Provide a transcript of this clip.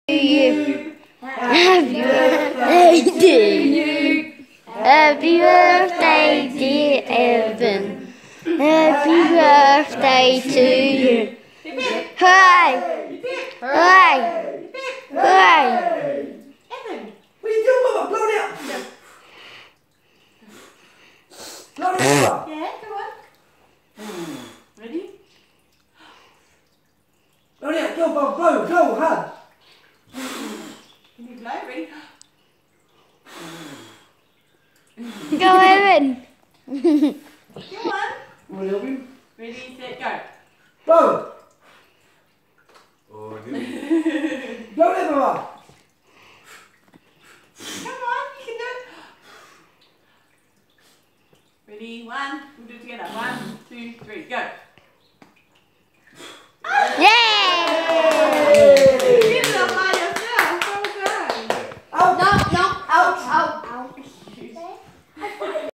you. Happy birthday to you. Happy birthday, dear Evan. Happy birthday to you. Hooray! Hooray! Hooray! Evan, what are you doing, Mama? Blow it up! Blow it up! Yeah, go on. Ready? Blow it up, go, blow, hug. Can you blow? Ready? Go, Evan! Go on. Want to help him? Ready, set, go. Blow! Oh, dude. Blow it, Mama! Come on, you can do it. Ready, one. We'll do it together. 1, 2, 3, go. Yay!